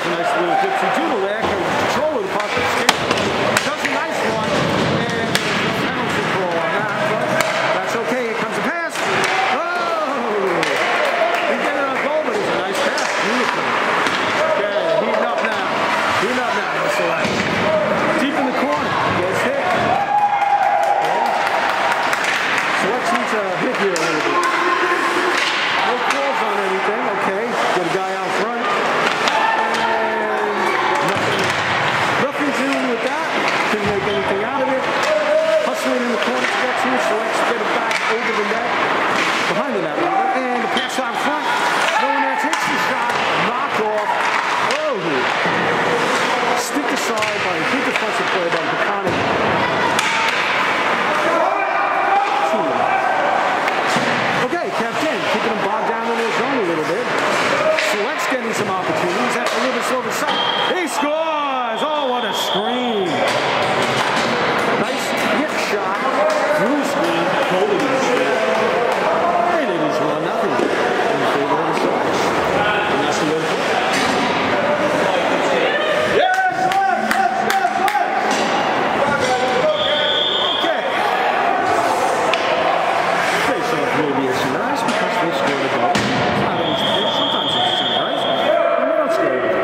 does a nice little dipsy doodle there. Can control of the puck. Does a nice one. And penalty call on that. But that's okay. Here comes a pass. Oh! He get it on goal, but it's a nice pass. Beautiful. Okay, heating up now. Heating up now. That's the last. Deep in the corner. Gets hit. So let's need to hit here a little bit. No calls on anything. Okay. Get a guy out front. Nothing doing with that. Couldn't make anything out of it. Hustling in the corner to get to it, so let's get it back over the net. Behind the net, rather. And the pass out front. No one there takes the shot. Knocked off. Oh! Stick aside by a good defensive play by Peconic. Okay, Captain, keeping him bogged down in his zone a little bit. Select's getting some opportunities. That's a little bit slow to sight. He scores! Oh, what a scream! Nice hit shot. Through screen. Holy shit. And it is 1-0 in favor of the Sox. And that's the way to play. Okay. Face-off will be a surprise because they scored a goal. Sometimes it's a surprise. And they don't score a goal.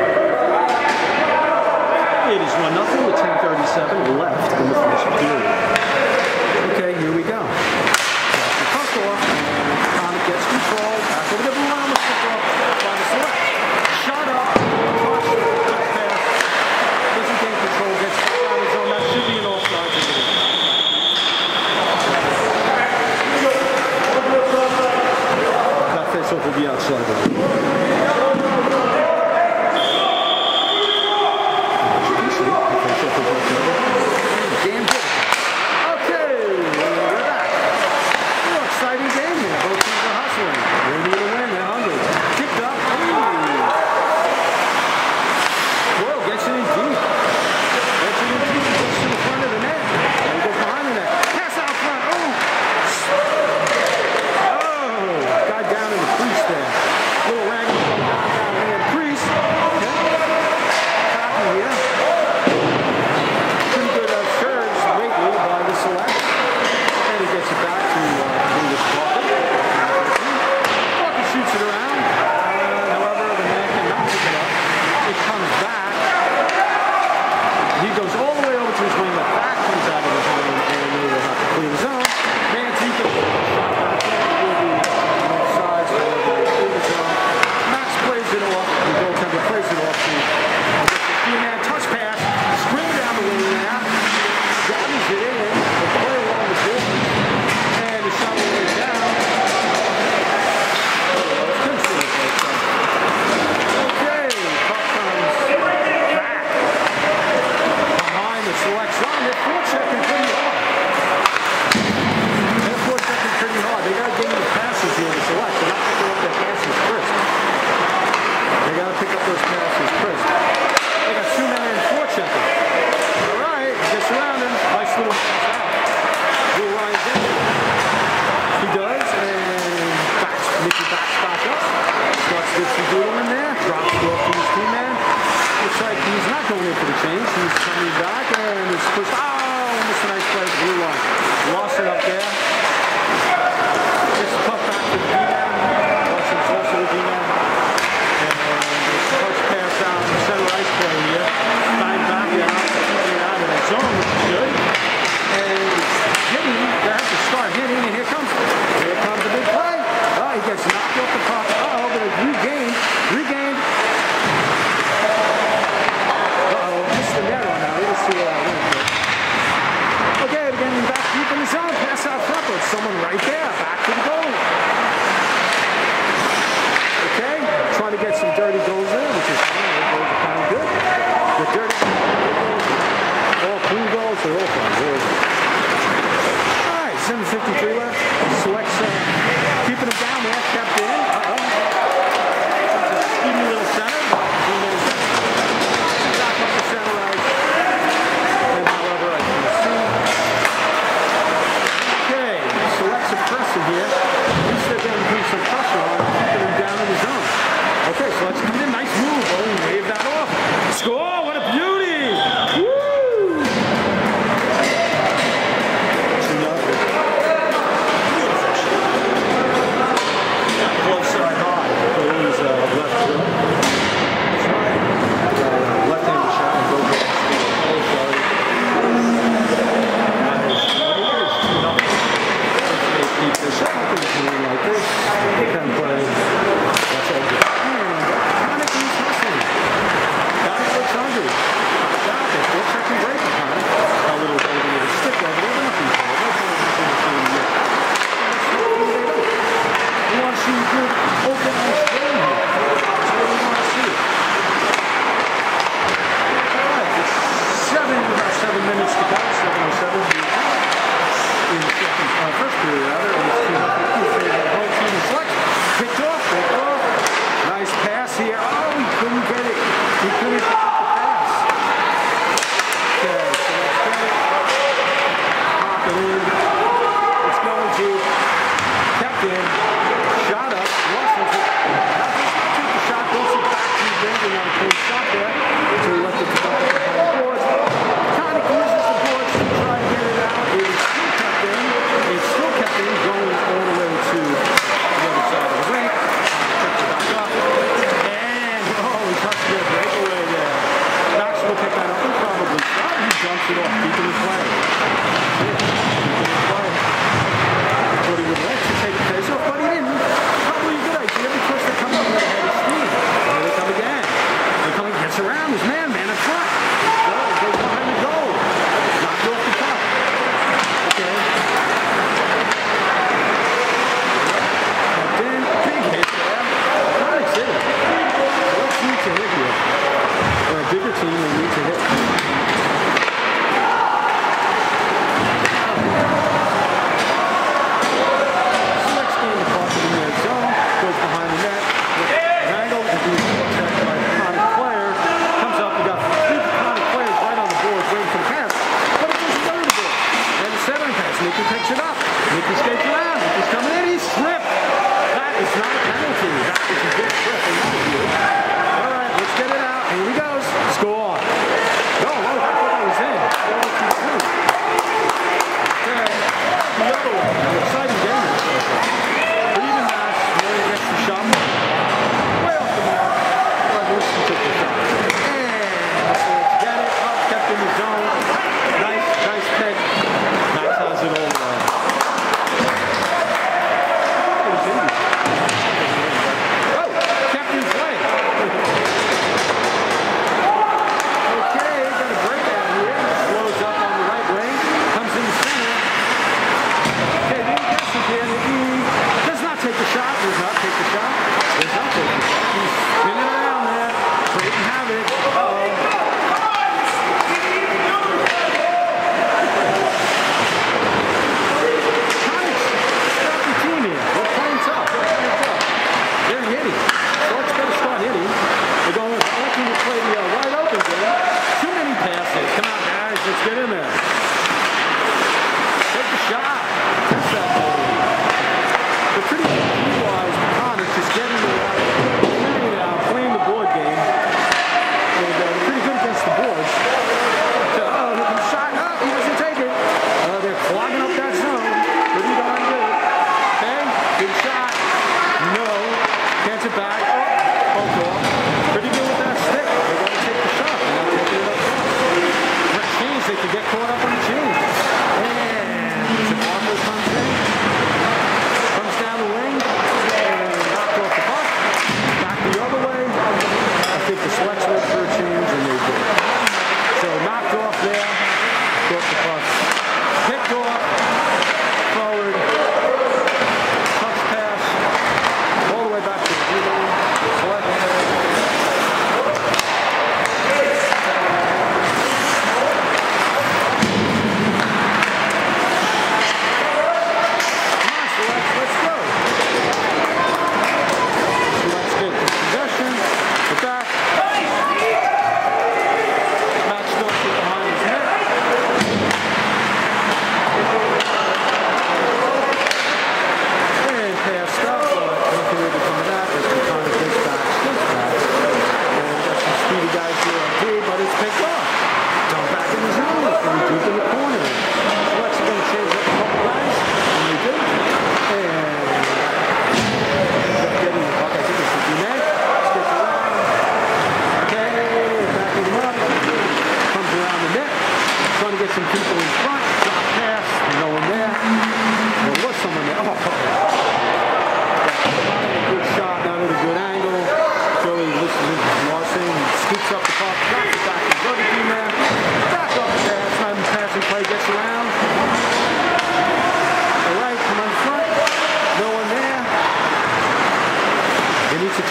It is 1-0 with 10:37 left in the first period. Okay, here we go. That's the puck off. Comic gets control. Back over the blue line. Let's pick up by the Select. Shot up. Touch pass. Doesn't gain control. Gets out of his zone. That should be an offside. That face-off will be outside. Here. At least they're going to do some pressure on him, put him down in the zone. Okay, so let's come in.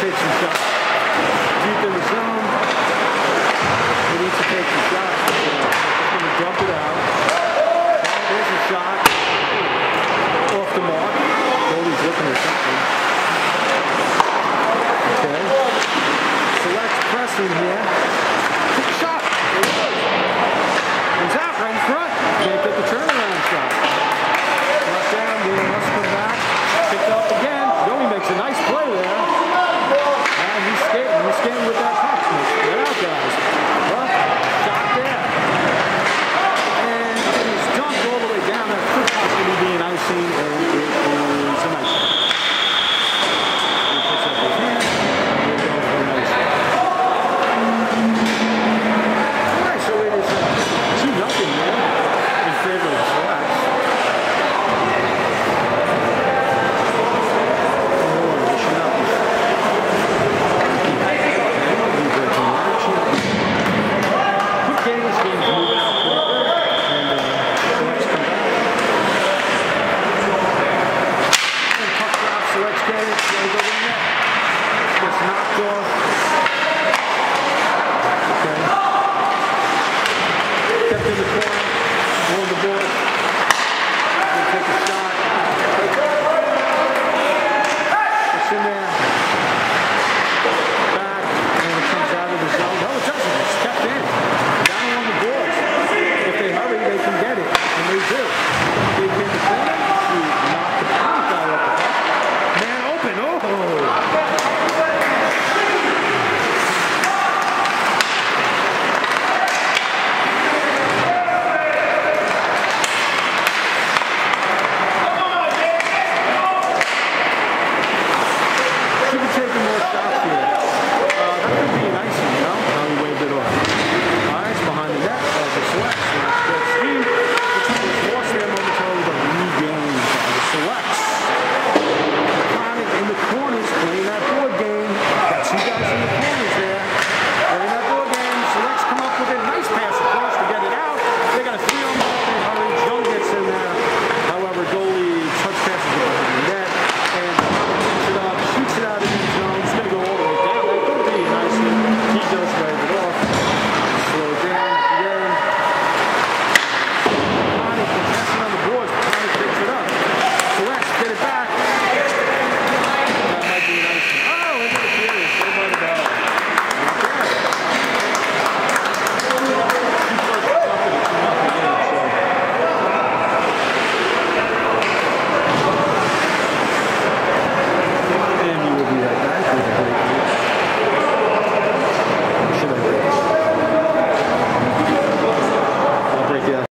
take some shots. Deep in the zone. He needs to take some shots. He's going to dump it out. There's a shot. Off the mark. Goldie's looking at something. Okay. Selects pressing here. Took a shot. He's out right in front. Can't get the turnaround shot. Left down. He must come back. Picked up again. Joey makes a nice play there. And he's skating. He's skating with that puck. Get out, guys. Well, shot there. And it is dumped all the way down. That could possibly be an icing, and it is an icing. He puts up his hand. We'll go for an icing. All right, so it is 2-0 there in favor of the Selects. Knocked off.